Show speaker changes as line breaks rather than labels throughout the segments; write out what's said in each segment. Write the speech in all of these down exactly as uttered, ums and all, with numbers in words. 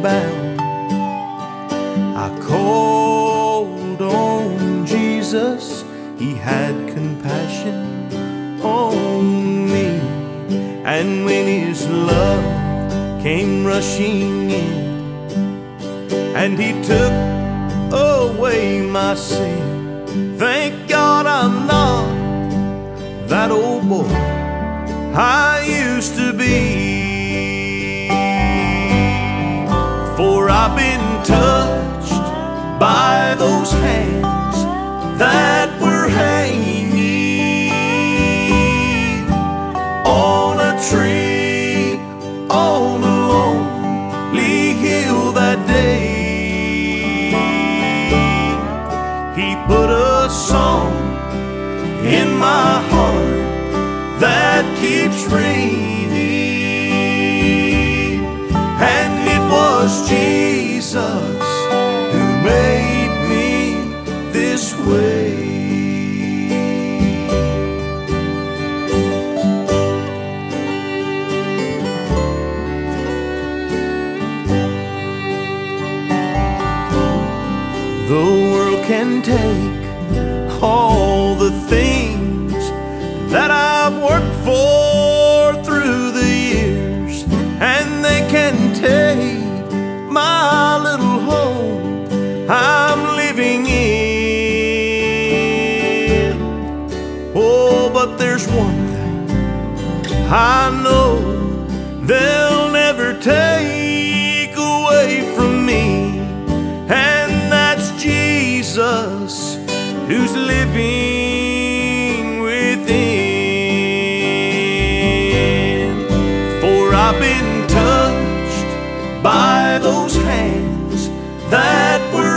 bound. I called on Jesus, He had compassion on me. And when His love came rushing in, and He took away my sin, thank God I'm not that old boy I used to be. For I've been touched by those hands that were hanging on a tree on a lonely hill that day. He put a song in my heart that keeps ringing, and it was Jesus who made me this way. The world can take all the things that I've worked for through the years, and they can take my little home I'm living in. Oh, but there's one thing I know they'll never take away from me, and that's Jesus who's living within. For I've been touched by those hands that were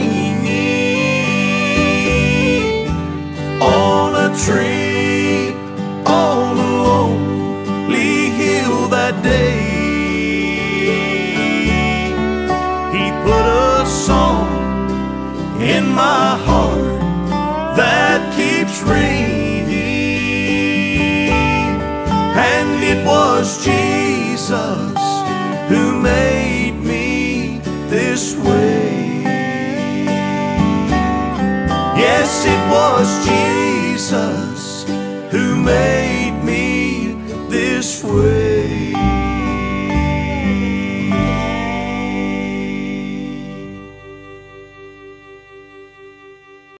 hanging on a tree on a lonely hill that day. He put a song in my heart that keeps ringing, and it was Jesus who made me this way. Yes, it was Jesus